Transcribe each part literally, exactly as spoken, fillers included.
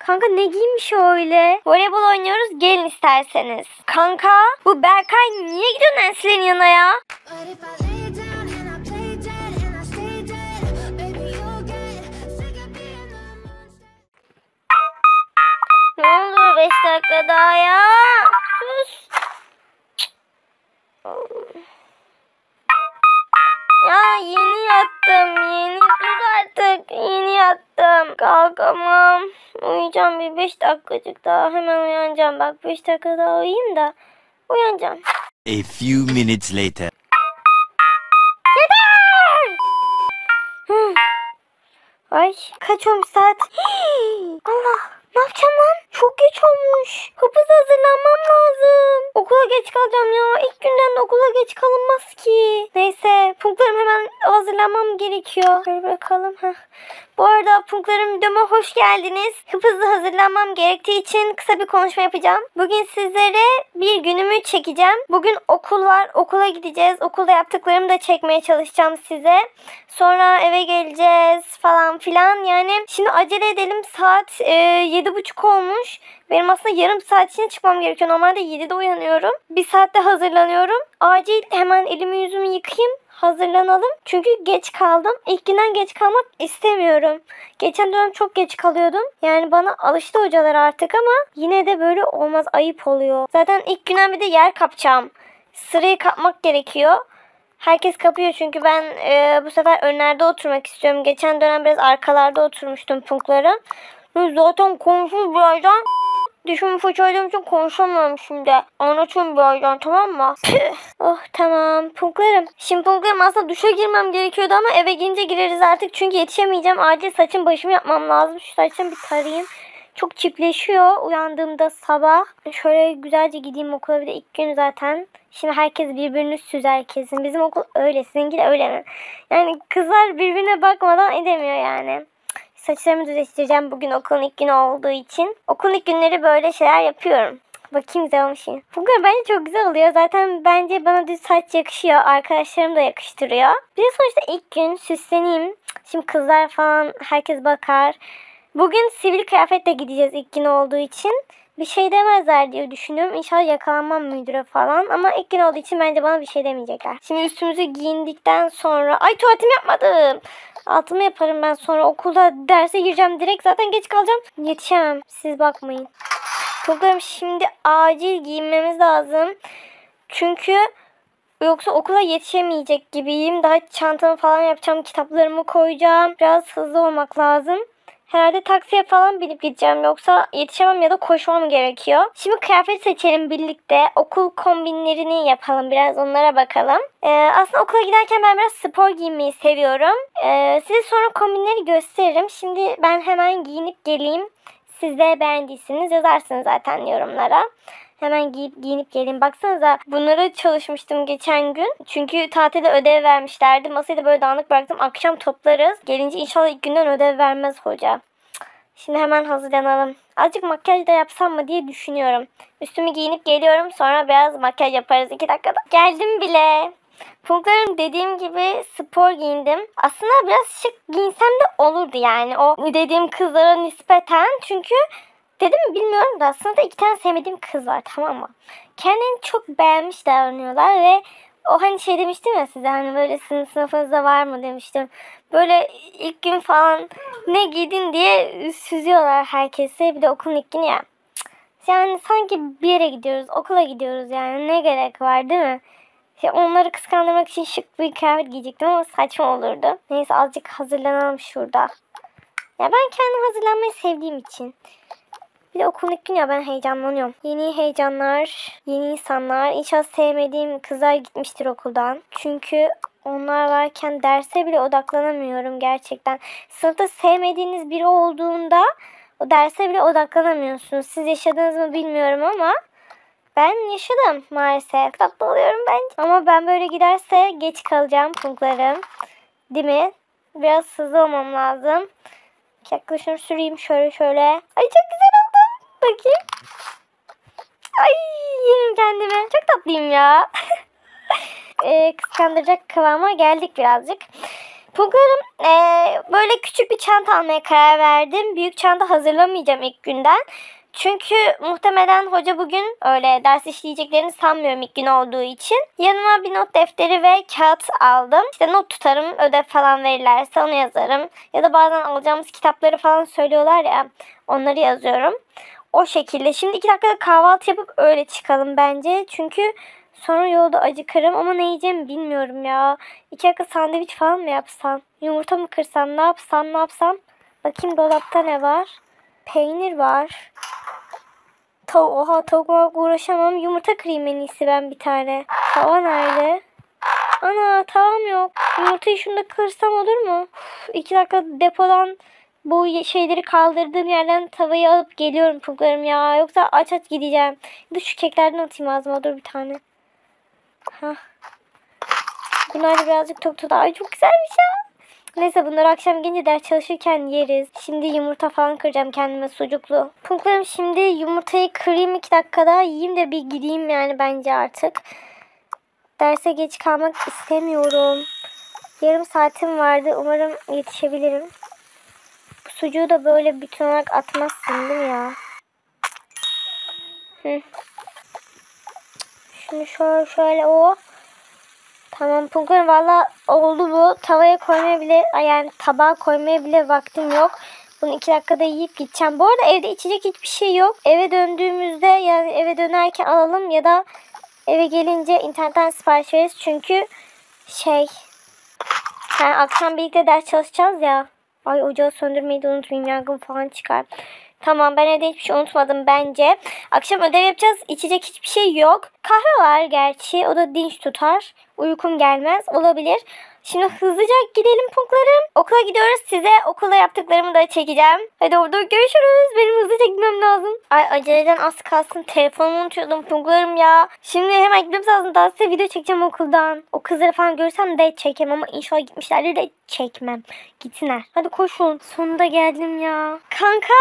Kanka ne giymiş öyle? Voleybol oynuyoruz, gelin isterseniz. Kanka bu Berkay niye gidiyor Nancy'lerin yanına ya? Ne oldu beş dakika daha ya? Sus. Ya yeni yattım. Yeni sus artık. Yeni yattım. Kalkamam. Uyuyacağım bir beş dakikacık daha. Hemen uyanacağım. Bak beş dakika daha uyuyayım da uyanacağım. A few minutes later. Yeter! Ay kaç olmuş saat? Allah, ne yapacağım lan? Çok geç olmuş. Hızlı hazırlanmam lazım. Okula geç kalacağım ya. İlk günden de okula geç kalınmaz ki. Neyse, punklarım hemen hazırlanmam gerekiyor. Şöyle bakalım. Heh. Bu arada punklarım videoma hoş geldiniz. Hızlı hazırlanmam gerektiği için kısa bir konuşma yapacağım. Bugün sizlere bir günümü çekeceğim. Bugün okul var. Okula gideceğiz. Okulda yaptıklarımı da çekmeye çalışacağım size. Sonra eve geleceğiz falan filan. Yani şimdi acele edelim. Saat e, yedi buçuk olmuş. Benim aslında yarım saat için çıkmam gerekiyor. Normalde yedide uyanıyorum. Bir saatte hazırlanıyorum. Acil hemen elimi yüzümü yıkayayım. Hazırlanalım. Çünkü geç kaldım. İlk günden geç kalmak istemiyorum. Geçen dönem çok geç kalıyordum. Yani bana alıştı hocalar artık ama yine de böyle olmaz. Ayıp oluyor. Zaten ilk günden bir de yer kapacağım. Sırayı kapmak gerekiyor. Herkes kapıyor çünkü ben e, bu sefer önlerde oturmak istiyorum. Geçen dönem biraz arkalarda oturmuştum punkların. Zaten konuşum birazdan. Dişimi fırçaladığım için konuşamıyorum şimdi. Anlatıyorum birazdan, tamam mı? Oh tamam punklarım. Şimdi punklarım aslında duşa girmem gerekiyordu ama eve gelince gireriz artık. Çünkü yetişemeyeceğim. Acil saçım başımı yapmam lazım. Şu saçımı bir tarayayım. Çok çiftleşiyor uyandığımda sabah. Şöyle güzelce gideyim okula, bir de ilk gün zaten. Şimdi herkes birbirini süzer kesin. Bizim okul öyle, sizinki de öyle mi? Yani kızlar birbirine bakmadan edemiyor yani. Saçlarımı düzleştireceğim bugün okulun ilk günü olduğu için. Okulun ilk günleri böyle şeyler yapıyorum. Bakayım güzel olmuş yine. Bugün bence çok güzel oluyor. Zaten bence bana düz saç yakışıyor. Arkadaşlarım da yakıştırıyor. Bir de sonuçta ilk gün süsleneyim. Şimdi kızlar falan herkes bakar. Bugün sivil kıyafetle gideceğiz ilk gün olduğu için. Bir şey demezler diye düşünüyorum. İnşallah yakalanmam müdüre falan. Ama ilk gün olduğu için bence bana bir şey demeyecekler. Şimdi üstümüzü giyindikten sonra... Ay tuvaletimi yapmadım. Altımı yaparım ben sonra. Okulda derse gireceğim direkt. Zaten geç kalacağım. Yetişemem. Siz bakmayın. Çocuklarım şimdi acil giyinmemiz lazım. Çünkü yoksa okula yetişemeyecek gibiyim. Daha çantamı falan yapacağım. Kitaplarımı koyacağım. Biraz hızlı olmak lazım. Herhalde taksiye falan binip gideceğim. Yoksa yetişemem ya da koşmam gerekiyor. Şimdi kıyafet seçelim birlikte. Okul kombinlerini yapalım. Biraz onlara bakalım. Ee, aslında okula giderken ben biraz spor giyinmeyi seviyorum. Ee, size sonra kombinleri gösteririm. Şimdi ben hemen giyinip geleyim. Siz de beğendiyseniz yazarsınız zaten yorumlara. Hemen giyip giyinip geleyim. Baksanıza bunları çalışmıştım geçen gün. Çünkü tatilde ödev vermişlerdi. Masayı da böyle dağınık bıraktım. Akşam toplarız. Gelince inşallah ilk günden ödev vermez hoca. Şimdi hemen hazırlanalım. Azıcık makyaj da yapsam mı diye düşünüyorum. Üstümü giyinip geliyorum. Sonra biraz makyaj yaparız iki dakikada. Geldim bile. Punklarım dediğim gibi spor giyindim. Aslında biraz şık giyinsem de olurdu yani. O dediğim kızlara nispeten. Çünkü dedim mi bilmiyorum da aslında iki tane sevmediğim kız var, tamam mı? Kendini çok beğenmiş davranıyorlar ve o hani şey demiştim ya size, hani böyle sizin sınıfınızda var mı demiştim. Böyle ilk gün falan ne giydin diye süzüyorlar herkese. Bir de okulun ilk günü ya. Yani sanki bir yere gidiyoruz, okula gidiyoruz yani, ne gerek var değil mi? İşte onları kıskandırmak için şık bir kıyafet giyecektim ama saçma olurdu. Neyse azıcık hazırlanalım şurada. Ya ben kendim hazırlanmayı sevdiğim için. Bir de okulun ilk günü ya, ben heyecanlanıyorum. Yeni heyecanlar, yeni insanlar. İnşallah sevmediğim kızlar gitmiştir okuldan. Çünkü onlar varken derse bile odaklanamıyorum gerçekten. Sınıfta sevmediğiniz biri olduğunda o derse bile odaklanamıyorsunuz. Siz yaşadınız mı bilmiyorum ama ben yaşadım maalesef. Tatlı oluyorum bence. Ama ben böyle giderse geç kalacağım punklarım. Değil mi? Biraz hızlı olmam lazım. Yaklaşım süreyim şöyle şöyle. Ay çok güzel oldu. Bakayım. Ay yerim kendimi. Çok tatlıyım ya. ee, kıskandıracak kıvama geldik birazcık. Pulgarım eee, böyle küçük bir çanta almaya karar verdim. Büyük çanta hazırlamayacağım ilk günden. Çünkü muhtemelen hoca bugün öyle ders işleyeceklerini sanmıyorum ilk gün olduğu için. Yanıma bir not defteri ve kağıt aldım. İşte not tutarım, ödev falan verirlerse onu yazarım. Ya da bazen alacağımız kitapları falan söylüyorlar ya, onları yazıyorum. O şekilde. Şimdi iki dakikada kahvaltı yapıp öyle çıkalım bence. Çünkü sonra yolda acıkırım ama ne yiyeceğimi bilmiyorum ya. İki dakika sandviç falan mı yapsam? Yumurta mı kırsam? Ne yapsam? Ne yapsam? Bakayım dolapta ne var? Peynir var. Tavuk, oha tavukla uğraşamam. Yumurta kırayım en iyisi ben bir tane. Tava nerede? Ana tavam yok. Yumurtayı şunda kırsam olur mu? Uf, iki dakika depodan bu şeyleri kaldırdığım yerden tavayı alıp geliyorum pulgarım ya. Yoksa aç aç gideceğim. Bir de şu keklerden atayım ağzıma. Dur bir tane. Hah. Bunlar da birazcık tok tut. Ay çok güzelmiş ya. Neyse bunları akşam gelince ders çalışırken yeriz. Şimdi yumurta falan kıracağım kendime sucuklu. Punklarım şimdi yumurtayı kırayım iki dakikada yiyeyim de bir gideyim yani bence artık. Derse geç kalmak istemiyorum. Yarım saatim vardı. Umarım yetişebilirim. Bu sucuğu da böyle bütün olarak atmazsın değil mi ya? Hı. Şunu şöyle şöyle o. Tamam Punklarım valla oldu bu. Tavaya koymaya bile yani tabağa koymaya bile vaktim yok. Bunu iki dakikada yiyip gideceğim. Bu arada evde içecek hiçbir şey yok. Eve döndüğümüzde yani eve dönerken alalım ya da eve gelince internetten sipariş veririz. Çünkü şey yani akşam birlikte ders çalışacağız ya. Ay ocağı söndürmeyi de unutmayayım. Yangın falan çıkar. Tamam ben evde hiçbir şey unutmadım bence. Akşam ödev yapacağız. İçecek hiçbir şey yok. Kahve var gerçi. O da dinç tutar. Uykum gelmez. Olabilir. Şimdi hızlıca gidelim punklarım. Okula gidiyoruz. Size okula yaptıklarımı da çekeceğim. Hadi orada görüşürüz. Benim hızlıca gitmem lazım. Ay aceleden az kalsın. Telefonumu unutuyordum punklarım ya. Şimdi hemen gitmem lazım. Daha size video çekeceğim okuldan. O kızları falan görsem de çekemem ama inşallah gitmişlerdir de çekmem. Gitsinler. Hadi koşun. Sonunda geldim ya. Kanka.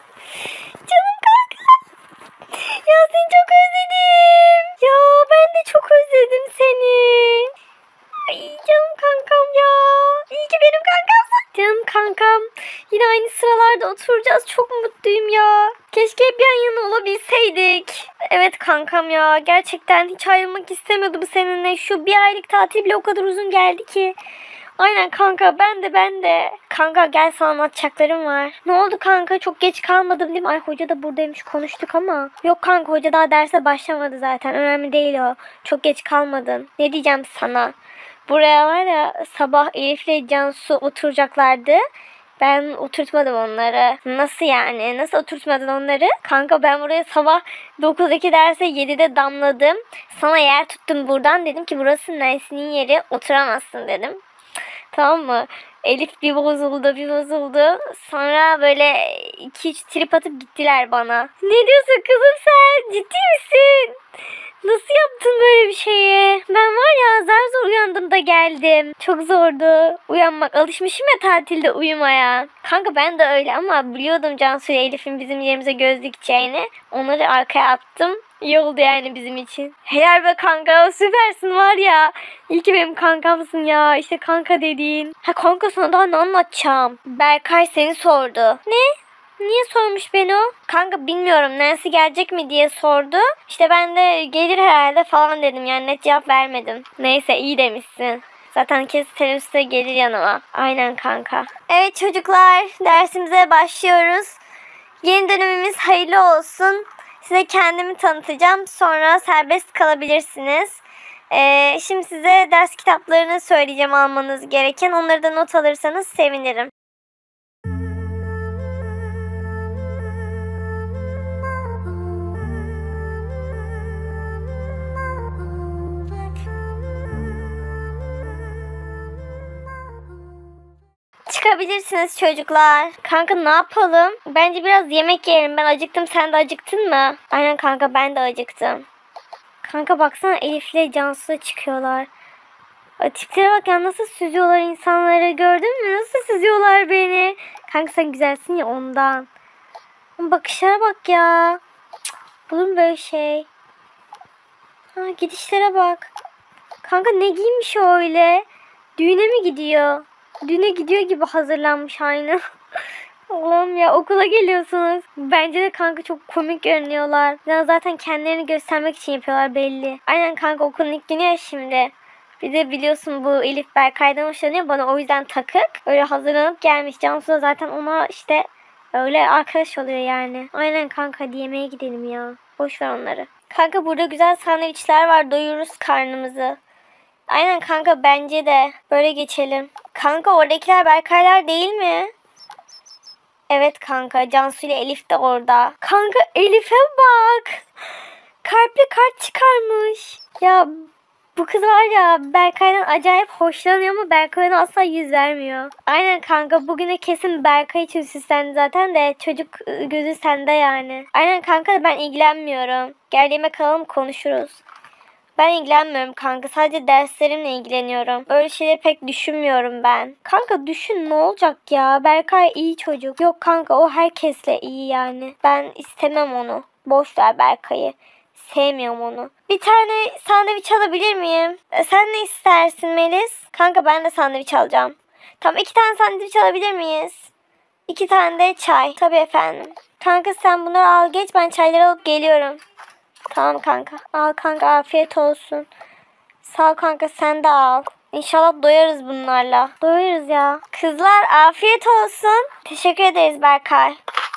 Canım kanka. Ya seni çok özledim. Ya ben de çok özledim seni. Ay canım kankam ya. İyi ki benim kankamsın. Canım kankam. Yine aynı sıralarda oturacağız. Çok mutluyum ya. Keşke bir yan yana olabilseydik. Evet kankam ya. Gerçekten hiç ayrılmak istemiyordum seninle. Şu bir aylık tatil bile o kadar uzun geldi ki. Aynen kanka ben de ben de. Kanka gel sana anlatacaklarım var. Ne oldu kanka çok geç kalmadım değil mi? Ay hoca da buradaymış konuştuk ama. Yok kanka hoca daha derse başlamadı zaten. Önemli değil o. Çok geç kalmadın. Ne diyeceğim sana? Buraya var ya sabah Elif'le Cansu oturacaklardı. Ben oturtmadım onları. Nasıl yani? Nasıl oturtmadın onları? Kanka ben buraya sabah dokuzdaki derse yedide damladım. Sana yer tuttum buradan. Dedim ki burası Nancy'nin yeri. Oturamazsın dedim. Tamam mı? Elif bir bozuldu bir bozuldu. Sonra böyle iki üç trip atıp gittiler bana. Ne diyorsun kızım sen? Ciddi misin? Nasıl yaptın böyle bir şeyi? Ben var ya zar zor uyandım da geldim. Çok zordu uyanmak. Alışmışım ya tatilde uyumaya. Kanka ben de öyle ama biliyordum Cansu ile Elif'in bizim yerimize göz dikeceğini. Onları arkaya attım. İyi oldu yani bizim için. Helal be kanka süpersin var ya. İyi ki benim kankamsın ya. İşte kanka dediğin. Ha kanka sana daha ne anlatacağım? Berkay seni sordu. Ne? Niye sormuş beni o? Kanka bilmiyorum Nancy gelecek mi diye sordu. İşte ben de gelir herhalde falan dedim. Yani net cevap vermedim. Neyse iyi demişsin. Zaten kesin teneffüste gelir yanıma. Aynen kanka. Evet çocuklar dersimize başlıyoruz. Yeni dönemimiz hayırlı olsun. Size kendimi tanıtacağım. Sonra serbest kalabilirsiniz. Ee, şimdi size ders kitaplarını söyleyeceğim almanız gereken. Onları da not alırsanız sevinirim. Çıkabilirsiniz çocuklar. Kanka ne yapalım? Bence biraz yemek yiyelim. Ben acıktım. Sen de acıktın mı? Aynen kanka ben de acıktım. Kanka baksana Elif'le Cansu'da çıkıyorlar. Ay, tiplere bak ya nasıl süzüyorlar insanları. Gördün mü? Nasıl süzüyorlar beni. Kanka sen güzelsin ya ondan. Bakışlara bak ya. Cık, olur mu böyle şey? Ha, gidişlere bak. Kanka ne giymiş o öyle? Düğüne mi gidiyor? düne gidiyor gibi hazırlanmış aynı. Allah'ım ya, okula geliyorsunuz. Bence de kanka çok komik görünüyorlar. Ya zaten kendilerini göstermek için yapıyorlar belli. Aynen kanka, okulun ilk günü ya şimdi. Bir de biliyorsun bu Elif Berkay'dan hoşlanıyor. Bana o yüzden takık. Öyle hazırlanıp gelmiş. Cansu da zaten ona işte öyle arkadaş oluyor yani. Aynen kanka, hadi yemeğe gidelim ya. Boş ver onları. Kanka burada güzel sandviçler var. Doyururuz karnımızı. Aynen kanka, bence de. Böyle geçelim. Kanka oradakiler Berkaylar değil mi? Evet kanka, Cansu ile Elif de orada. Kanka Elif'e bak. Kalpli kart çıkarmış. Ya bu kız var ya, Berkay'dan acayip hoşlanıyor ama Berkay ona asla yüz vermiyor. Aynen kanka, bugüne kesin Berkay için süslendi zaten de çocuk gözü sende yani. Aynen kanka, ben ilgilenmiyorum. Geldiğime kalalım, konuşuruz. Ben ilgilenmiyorum kanka. Sadece derslerimle ilgileniyorum. Öyle şeyleri pek düşünmüyorum ben. Kanka düşün, ne olacak ya? Berkay iyi çocuk. Yok kanka, o herkesle iyi yani. Ben istemem onu. Boş ver Berkay'ı. Sevmiyorum onu. Bir tane sandviç alabilir miyim? E, sen ne istersin Melis? Kanka ben de sandviç alacağım. Tamam, iki tane sandviç alabilir miyiz? İki tane de çay. Tabii efendim. Kanka sen bunları al geç, ben çayları alıp geliyorum. Tamam kanka. Al kanka, afiyet olsun. Sağ ol kanka, sen de al. İnşallah doyarız bunlarla. Doyarız ya. Kızlar afiyet olsun. Teşekkür ederiz Berkay.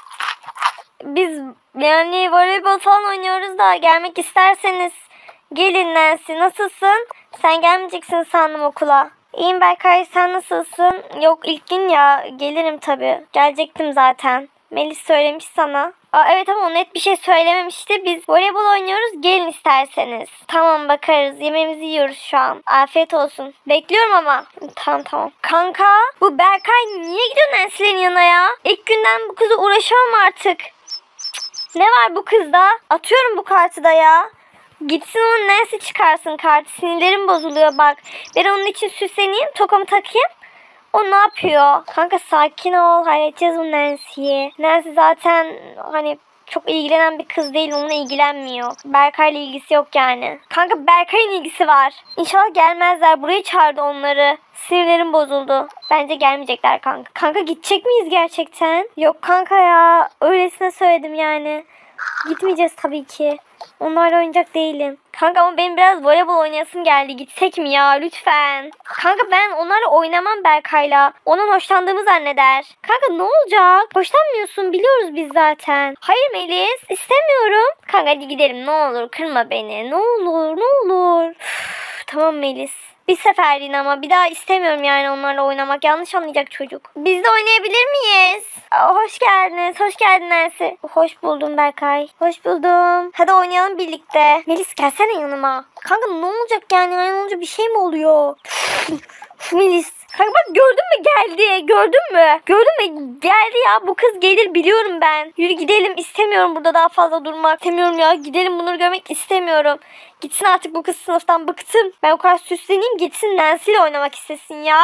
Biz yani voleybol falan oynuyoruz da gelmek isterseniz gelin Nancy. Nasılsın? Sen gelmeyeceksin sandım okula. İyiyim Berkay, sen nasılsın? Yok ilk gün ya, gelirim tabii. Gelecektim zaten. Melis söylemiş sana. Aa, evet ama o net bir şey söylememişti. Biz voleybol oynuyoruz, gelin isterseniz. Tamam, bakarız. Yemeğimizi yiyoruz şu an. Afiyet olsun. Bekliyorum ama. Tamam tamam. Kanka bu Berkay niye gidiyor Nancy'lerin yanına ya? İlk günden bu kıza uğraşamam artık. Cık, ne var bu kızda? Atıyorum bu kartı da ya. Gitsin onun Nancy çıkarsın kartı. Sinirlerim bozuluyor bak. Ben onun için süsleneyim, tokamı takayım. O ne yapıyor? Kanka sakin ol. Halledeceğiz bu Nancy'yi. Nancy zaten hani çok ilgilenen bir kız değil. Onunla ilgilenmiyor. Berkay'la ilgisi yok yani. Kanka Berkay'ın ilgisi var. İnşallah gelmezler. Buraya çağırdı onları. Sinirlerim bozuldu. Bence gelmeyecekler kanka. Kanka gidecek miyiz gerçekten? Yok kanka ya. Öylesine söyledim yani. Gitmeyeceğiz tabii ki. Onlarla oynayacak değilim. Kanka ama benim biraz voleybol oynayasım geldi. Gitsek mi ya lütfen? Kanka ben onlarla oynamam Berkay'la. Onun hoşlandığımı zanneder. Kanka ne olacak? Hoşlanmıyorsun, biliyoruz biz zaten. Hayır Melis, istemiyorum. Kanka hadi gidelim ne olur, kırma beni. Ne olur ne olur. Üf, tamam Melis. Bir seferliğine ama bir daha istemiyorum yani onlarla oynamak. Yanlış anlayacak çocuk. Biz de oynayabilir miyiz? Aa, hoş geldiniz. Hoş geldin Nancy. Hoş buldum Berkay. Hoş buldum. Hadi oynayalım birlikte. Melis gelsene yanıma. Kanka ne olacak yani? Aynı olunca bir şey mi oluyor? Melis. Kanka bak, gördün mü geldi. Gördün mü? Gördün mü? Geldi ya. Bu kız gelir biliyorum ben. Yürü gidelim. İstemiyorum burada daha fazla durmak. İstemiyorum ya. Gidelim, bunları görmek istemiyorum. Gitsin artık bu kız sınıftan, bıktım. Ben o kadar süsleneyim, gitsin Nancy ile oynamak istesin ya.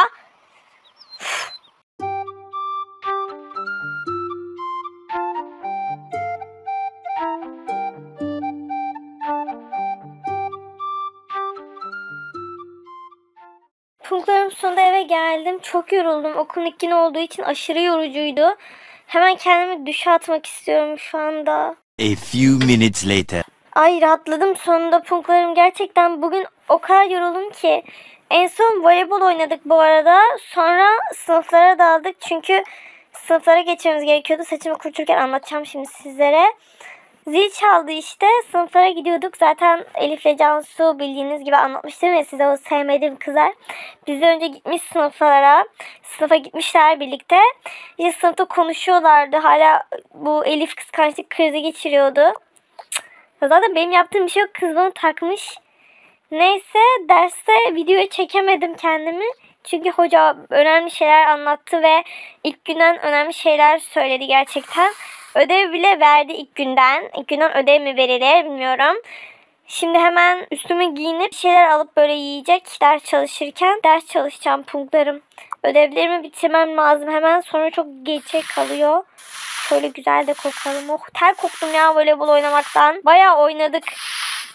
Punklarım sonunda eve geldim. Çok yoruldum. Okulun ilk günü olduğu için aşırı yorucuydu. Hemen kendimi duşa atmak istiyorum şu anda. A few minutes later. Ay rahatladım sonunda punklarım. Gerçekten bugün o kadar yoruldum ki. En son voleybol oynadık bu arada. Sonra sınıflara daldık. Çünkü sınıflara geçmemiz gerekiyordu. Saçımı kuruturken anlatacağım şimdi sizlere. Zil çaldı işte. Sınıflara gidiyorduk. Zaten Elif ile Cansu bildiğiniz gibi anlatmıştım ya size, o sevmediğim kızlar. Biz de önce gitmiş sınıflara. Sınıfa gitmişler birlikte. İşte sınıfta konuşuyorlardı. Hala bu Elif kıskançlık krizi geçiriyordu. Zaten benim yaptığım bir şey yok. Kız bana takmış. Neyse derste videoyu çekemedim kendimi. Çünkü hoca önemli şeyler anlattı ve ilk günden önemli şeyler söyledi gerçekten. Ödev bile verdi ilk günden. İlk günden ödev mi verilir bilmiyorum. Şimdi hemen üstümü giyinip şeyler alıp böyle yiyecek ders çalışırken ders çalışacağım punklarım. Ödevlerimi bitirmem lazım hemen, sonra çok geçe kalıyor. Şöyle güzel de kokalım. Oh ter koktum ya voleybol oynamaktan. Bayağı oynadık.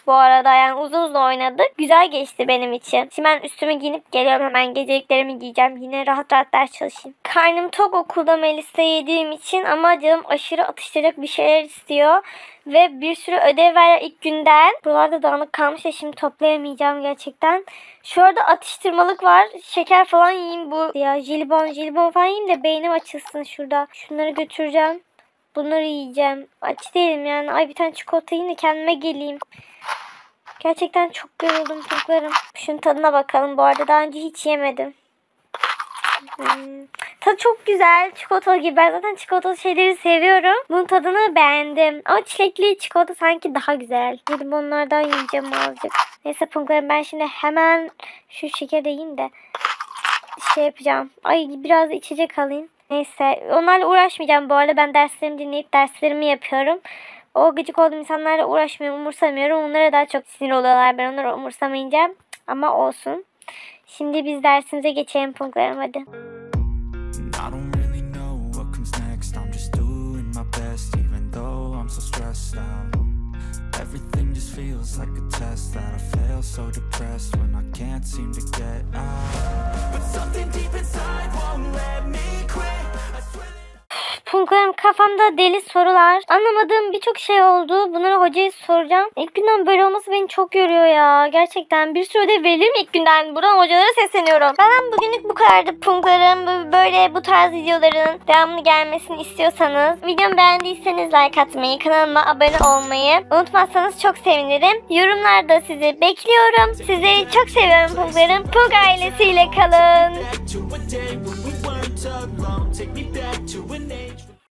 bu arada. Yani uzun uzun oynadık. Güzel geçti benim için. Şimdi ben üstümü giyinip geliyorum. Hemen geceliklerimi giyeceğim. Yine rahat rahat ders çalışayım. Karnım tok okulda Melis'te yediğim için ama canım aşırı atıştıracak bir şeyler istiyor. Ve bir sürü ödev var ilk günden. Buralarda dağınık kalmış ya, şimdi toplayamayacağım gerçekten. Şurada atıştırmalık var. Şeker falan yiyeyim bu. Ya jelibon jelibon falan yiyeyim de beynim açılsın şurada. Şunları götüreceğim. Bunları yiyeceğim. Aç değilim yani. Ay bir tane çikolata yiyeyim de kendime geleyim. Gerçekten çok yoruldum çocuklarım. Şunun tadına bakalım. Bu arada daha önce hiç yemedim. Hmm. Tadı çok güzel. Çikolatalı gibi. Ben zaten çikolatalı şeyleri seviyorum. Bunun tadını beğendim. Ama çilekli çikolata sanki daha güzel. Dedim onlardan yiyeceğim azıcık. Neyse punklarım, ben şimdi hemen şu şekeri de yiyeyim de şey yapacağım. Ay biraz da içecek alayım. Neyse onlarla uğraşmayacağım bu arada. Ben derslerimi dinleyip derslerimi yapıyorum. O gıcık olduğum insanlarla uğraşmıyorum, umursamıyorum. Onlara daha çok sinir oluyorlar. Ben onları umursamayınca. Ama olsun. Şimdi biz dersimize geçelim punklarım, hadi. I don't really know what comes next. I'm just doing my best, even though I'm so stressed out. Everything just feels like a test that I fail, so depressed when I can't seem to get out. But something deep inside won't let me quit. I swear that Punklarım, kafamda deli sorular. Anlamadığım birçok şey oldu. Bunları hocaya soracağım. İlk günden böyle olması beni çok yoruyor ya. Gerçekten bir sürü ödev verilir mi ilk günden? Buradan hocalara sesleniyorum. Benden bugünlük bu kadardı punklarım. Böyle bu tarz videoların devamlı gelmesini istiyorsanız, videomu beğendiyseniz like atmayı, kanalıma abone olmayı unutmazsanız çok sevinirim. Yorumlarda sizi bekliyorum. Sizleri çok seviyorum punklarım. Punk ailesiyle kalın. to a day when we weren't alone. Take me